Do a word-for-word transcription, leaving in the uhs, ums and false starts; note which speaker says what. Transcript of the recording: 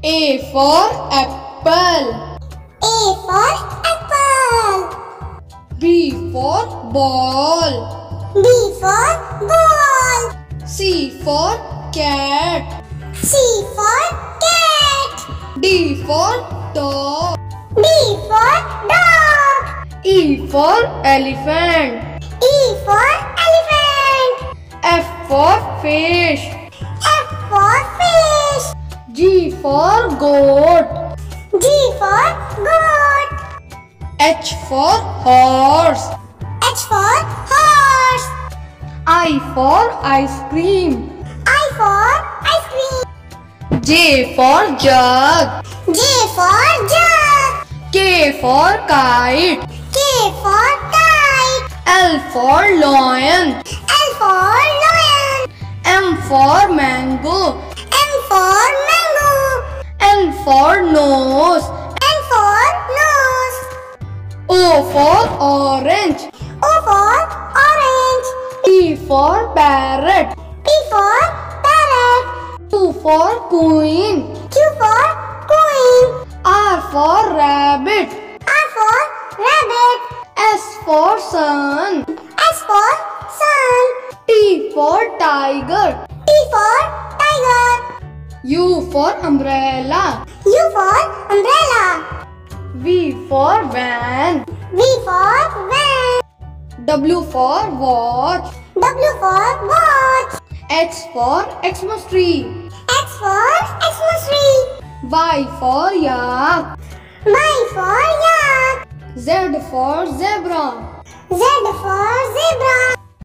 Speaker 1: A for apple.
Speaker 2: A for apple.
Speaker 1: B for ball.
Speaker 2: B for ball.
Speaker 1: C for cat.
Speaker 2: C for cat.
Speaker 1: D for dog.
Speaker 2: D for dog.
Speaker 1: E for elephant.
Speaker 2: E for elephant.
Speaker 1: F for fish.
Speaker 2: F for fish.
Speaker 1: G for goat.
Speaker 2: G for goat.
Speaker 1: H for horse.
Speaker 2: H for horse.
Speaker 1: I for ice cream.
Speaker 2: I for ice cream.
Speaker 1: J for jug.
Speaker 2: J for jug.
Speaker 1: K for kite.
Speaker 2: K for kite.
Speaker 1: L for lion.
Speaker 2: L for lion.
Speaker 1: M for mango.
Speaker 2: M for mango.
Speaker 1: N for nose.
Speaker 2: N for nose.
Speaker 1: O for orange.
Speaker 2: O for orange.
Speaker 1: P for parrot.
Speaker 2: P for parrot.
Speaker 1: Q for queen.
Speaker 2: Q for queen.
Speaker 1: R for rabbit.
Speaker 2: R for rabbit.
Speaker 1: S for sun.
Speaker 2: S for sun.
Speaker 1: T for tiger.
Speaker 2: T for tiger.
Speaker 1: U for umbrella.
Speaker 2: U for umbrella.
Speaker 1: V for van.
Speaker 2: V for van.
Speaker 1: W for watch.
Speaker 2: W for watch.
Speaker 1: X for Xmas tree.
Speaker 2: X for Xmas tree.
Speaker 1: Y for yak.
Speaker 2: Y for yak.
Speaker 1: Z for zebra.
Speaker 2: Z for zebra.